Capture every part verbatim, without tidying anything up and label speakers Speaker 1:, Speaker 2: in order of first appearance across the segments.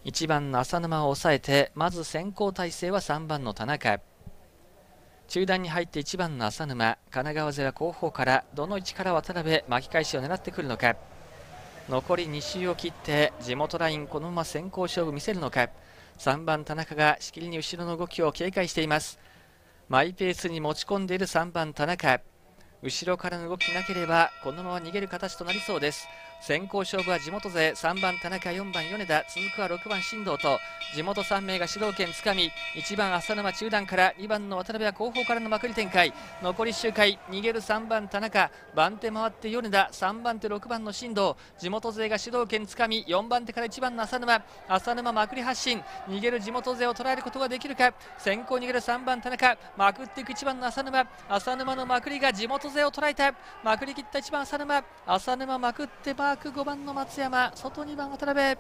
Speaker 1: いちばんの浅沼を抑えて、まず先行体制はさんばんの田中。中段に入っていちばんの浅沼、神奈川勢は後方からどの位置から渡辺巻き返しを狙ってくるのか。残りに周を切って地元ラインこのまま先行勝負見せるのか。さんばん田中がしきりに後ろの動きを警戒しています。マイペースに持ち込んでいるさんばん田中、後ろからの動きなければこのまま逃げる形となりそうです。先行勝負は地元勢、さんばん田中、よんばん米田、続くはろくばん進藤と地元さん名が主導権つかみ、いちばん浅沼中段からにばんの渡辺は後方からのまくり展開。残り周回、逃げるさんばん田中、番手回って米田、さんばん手ろくばんの進藤、地元勢が主導権つかみ、よんばん手からいちばんの浅沼、浅沼まくり発進、逃げる地元勢を捉えることができるか。先行逃げるさんばん田中、まくっていくいちばんの浅沼、浅沼のまくりが地元勢を捉えた。まくり切ったいちばん浅沼、浅沼まくってマークごばんの松山、外にばん渡辺。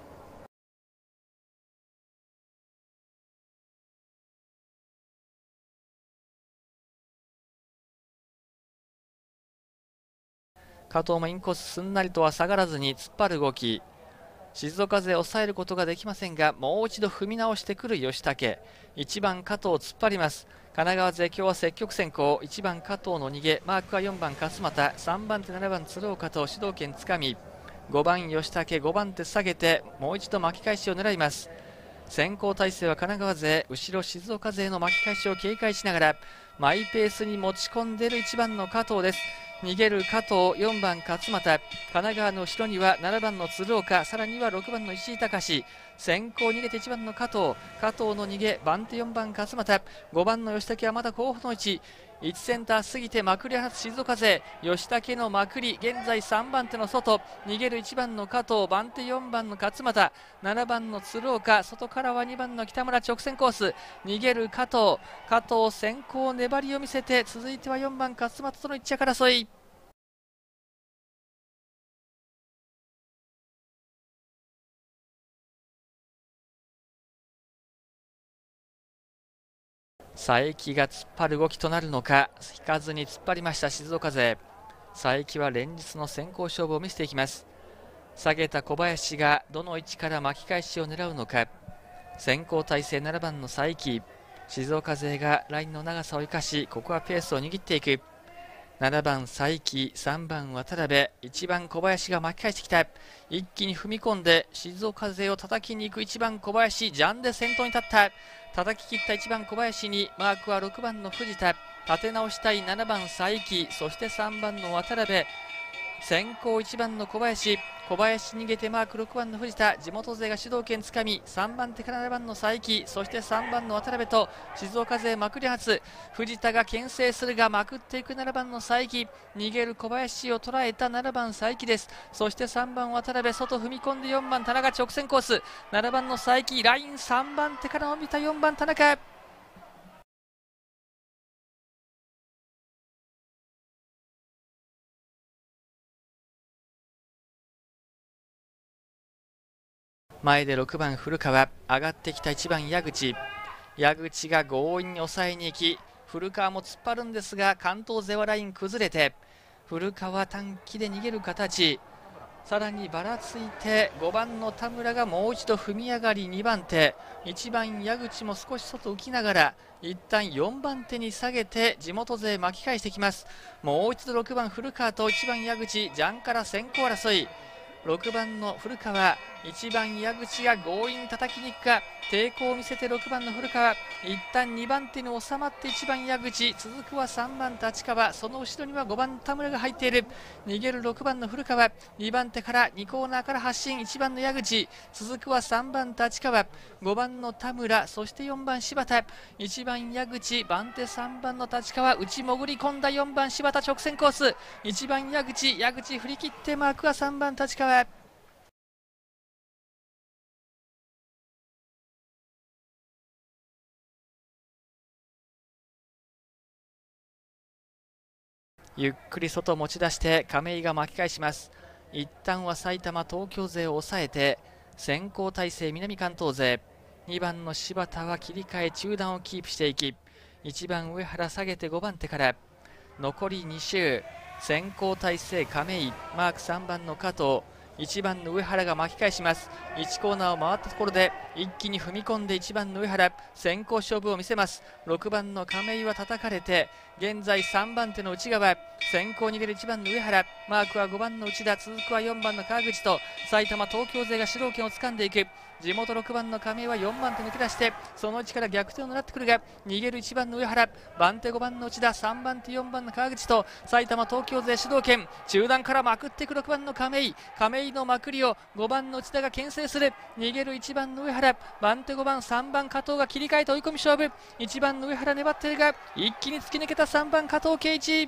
Speaker 1: 加藤もインコースすんなりとは下がらずに突っ張る動き。静岡勢を抑えることができませんが、もう一度踏み直してくる吉武。いちばん加藤突っ張ります。神奈川勢今日は積極先行、いちばん加藤の逃げ、マークはよんばん勝俣、さんばん手ななばん鶴岡と主導権つかみ、ごばん吉武、ごばん手下げてもう一度巻き返しを狙います。先行体制は神奈川勢、後ろ静岡勢の巻き返しを警戒しながらマイペースに持ち込んでいるいちばんの加藤です。逃げる加藤、よんばん勝俣、神奈川の後ろにはななばんの鶴岡、さらにはろくばんの石井隆。先行逃げていちばんの加藤、加藤の逃げ、番手よんばん勝俣、ごばんの吉武はまだ後方の位置、いちセンター過ぎてまくり放つ静岡勢、吉武のまくり、現在さんばん手の外、逃げるいちばんの加藤、番手よんばんの勝俣、ななばんの鶴岡、外からはにばんの北村直線コース、逃げる加藤、加藤先行粘りを見せて、続いてはよんばん勝俣とのいっ着争い。佐伯が突っ張る動きとなるのか。引かずに突っ張りました静岡勢。佐伯は連日の先行勝負を見せていきます。下げた小林がどの位置から巻き返しを狙うのか。先行体制ななばんの佐伯、静岡勢がラインの長さを生かし、ここはペースを握っていく。ななばん佐伯、さんばん渡辺、いちばん小林が巻き返してきた。一気に踏み込んで静岡勢を叩きに行くいちばん小林、ジャンで先頭に立った。叩き切ったいちばん小林にマークはろくばんの藤田、立て直したいななばん佐伯、そしてさんばんの渡辺、先行いちばんの小林、小林逃げてマークろくばんの藤田、地元勢が主導権つかみ、さんばん手からななばんの佐伯、そしてさんばんの渡辺と静岡勢まくり発、藤田が牽制するがまくっていくななばんの佐伯、逃げる小林を捉えたななばん佐伯です。そしてさんばん渡辺、外踏み込んでよんばん田中直線コース、ななばんの佐伯、ラインさんばん手から伸びたよんばん田中。前でろくばん古川、上がってきたいちばん矢口、矢口が強引に抑えに行き、古川も突っ張るんですが関東勢はライン崩れて、古川短期で逃げる形、さらにばらついてごばんの田村がもう一度踏み上がりにばん手、いちばん矢口も少し外浮きながら一旦よんばん手に下げて地元勢巻き返してきます。もう一度ろくばん古川といちばん矢口、ジャンから先行争い。ろくばんの古川、いちばん矢口が強引に叩きに行くか、抵抗を見せてろくばんの古川、一旦にばん手に収まっていちばん矢口、続くはさんばん立川、その後ろにはごばん田村が入っている。逃げるろくばんの古川、にばん手からにコーナーから発進、いちばんの矢口、続くはさんばん立川、ごばんの田村、そしてよんばん柴田、いちばん矢口、番手さんばんの立川、内潜り込んだよんばん柴田直線コース、いちばん矢口、矢口振り切ってマークはさんばん立川。ゆっくり外持ち出して亀井が巻き返します。一旦は埼玉東京勢を抑えて先行体制南関東勢、にばんの柴田は切り替え中段をキープしていき、いちばん上原下げてごばん手から残りに周、先行体制亀井、マークさんばんの加藤、 いちばんの上原が巻き返します。いちコーナーを回ったところで一気に踏み込んでいちばんの上原、先行勝負を見せます。ろくばんの亀井は叩かれて現在さんばん手の内側、先行逃げるいちばんの上原、マークはごばんの内田、続くはよんばんの川口と埼玉東京勢が主導権を掴んでいく。地元ろくばんの亀井はよんばん手抜け出してその位置から逆転を狙ってくるが、逃げるいちばんの上原、番手ごばんの内田、さんばん手よんばんの川口と埼玉東京勢主導権、中段からまくっていくろくばんの亀井、亀井のまくりをごばんの内田が牽制する。逃げるいちばんの上原、番手ごばん、さんばん加藤が切り替えて追い込み勝負。いちばんの上原粘っているが一気に突き抜けたさんばん加藤圭一。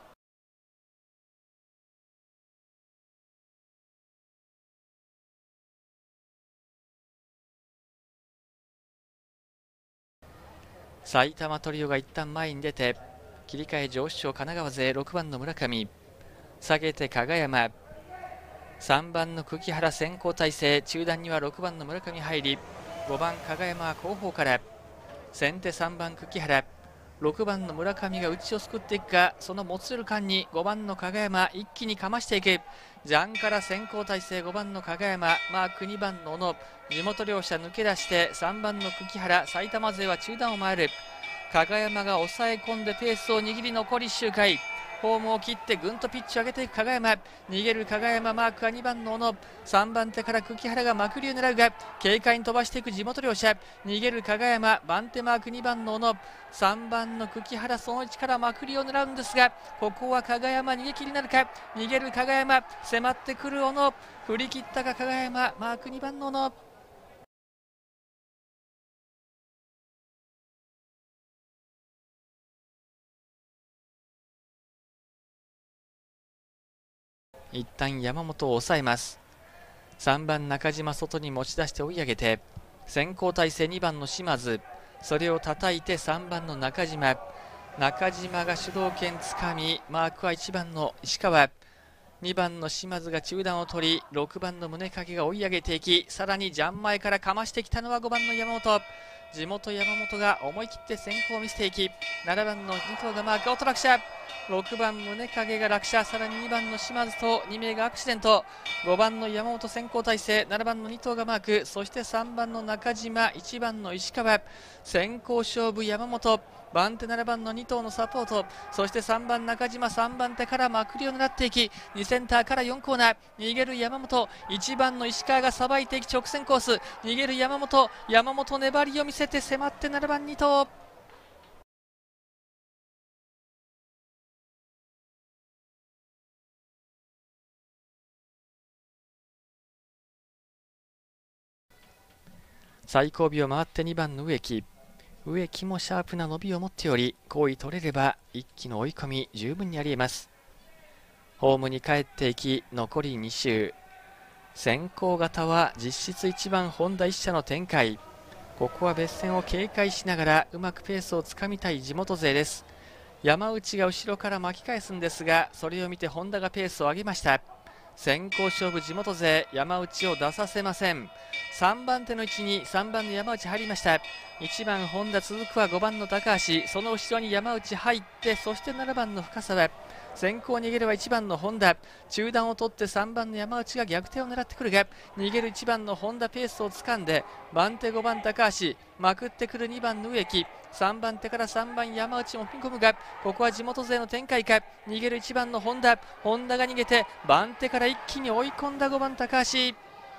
Speaker 1: 埼玉トリオが一旦前に出て切り替え上司賞神奈川勢ろくばんの村上、下げて加賀山、さんばんの久木原先行体制、中段にはろくばんの村上入り、ごばん加賀山は後方から先手さんばん久木原、ろくばんの村上が内をすくっていくが、そのもつれる間にごばんの加賀山一気にかましていく。ジャンから先行体制ごばんの加賀山、マークにばんの小野、地元両者抜け出してさんばんの久木原、埼玉勢は中段を回る。加賀山が抑え込んでペースを握り残りいっ周回、ホームを切ってぐんとピッチを上げていく加賀山、逃げる加賀山、マークはにばんの小野、さんばん手から久木原がまくりを狙うが軽快に飛ばしていく地元両者、逃げる加賀山、番手マークにばんの小野、さんばんの久木原、その位置からまくりを狙うんですが、ここは加賀山逃げ切りになるか。逃げる加賀山、迫ってくる小野、振り切ったか加賀山、マークにばんの小野。一旦山本を抑えます。さんばん中島外に持ち出して追い上げて先行体制にばんの島津、それを叩いてさんばんの中島、中島が主導権つかみ、マークはいちばんの石川、にばんの島津が中段を取り、ろくばんの宗影が追い上げていき、さらにジャン前からかましてきたのはごばんの山本、地元山本が思い切って先行を見せていき、ななばんのに頭がマーク、オート落車、ろくばん宗影が落車、さらににばんの島津とに名がアクシデント、ごばんの山本先行体制、ななばんのに頭がマーク、そしてさんばんの中島、いちばんの石川、先行勝負山本、番手ななばんのに頭のサポート、そしてさんばん中島、さんばん手からまくりを狙っていき、にセンターからよんコーナー、逃げる山本、いちばんの石川がさばいていき直線コース、逃げる山本、山本粘りを見せて迫ってななばんに頭。最後尾を回ってにばんの植木、植木もシャープな伸びを持っており、好位取れれば一気の追い込み十分にありえます。ホームに帰っていき残りに周、先行型は実質いちばんホンダいっ社の展開、ここは別線を警戒しながらうまくペースをつかみたい地元勢です。山内が後ろから巻き返すんですが、それを見てホンダがペースを上げました。先行勝負地元勢、山内を出させません。さんばん手の位置にさんばんの山内入りました。いちばん本田、続くはごばんの高橋、その後ろに山内入って、そしてななばんの深沢、先行逃げるはいちばんの本田、中段を取ってさんばんの山内が逆転を狙ってくるが、逃げるいちばんの本田ペースをつかんで、番手ごばん高橋、まくってくるにばんの植木、さんばん手からさんばん山内も踏み込むが、ここは地元勢の展開か。逃げるいちばんの本田、本田が逃げて番手から一気に追い込んだごばん高橋。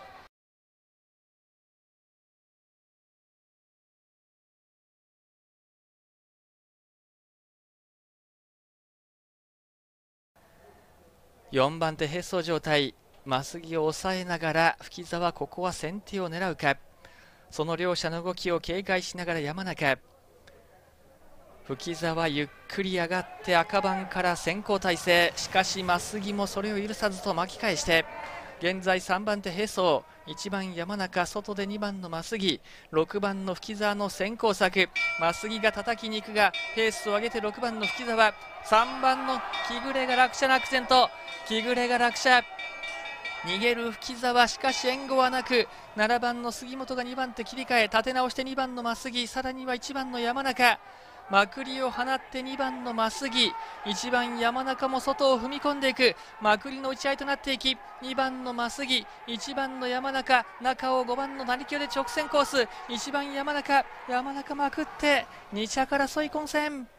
Speaker 1: よんばん手並走状態、増木を抑えながら吹沢、ここは先手を狙うか。その両者の動きを警戒しながら山中、吹沢ゆっくり上がって赤番から先行体制、しかし増木もそれを許さずと巻き返して、現在さんばん手並走、いちばん山中、外でにばんの増木、ろくばんの吹沢の先行策、増木が叩きに行くがペースを上げてろくばんの吹沢、さんばんの木暮が落車のアクセント、木暮が落車、逃げる吹沢、しかし援護はなく、ななばんの杉本がにばん手切り替え、立て直してにばんの増木、さらにはいちばんの山中、 まくりを放ってにばんの増木、いちばん山中も外を踏み込んでいく、まくりの打ち合いとなっていき、にばんの増木、いちばんの山中、中をごばんの成清で直線コース、いちばん山中、山中まくってに着争い混戦。